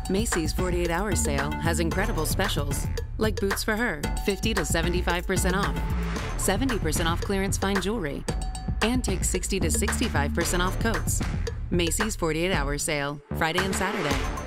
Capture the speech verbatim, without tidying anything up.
Macy's forty-eight hour sale has incredible specials, like boots for her, fifty to seventy-five percent off, seventy percent off clearance fine jewelry, and take sixty to sixty-five percent off coats. Macy's forty-eight hour sale, Friday and Saturday.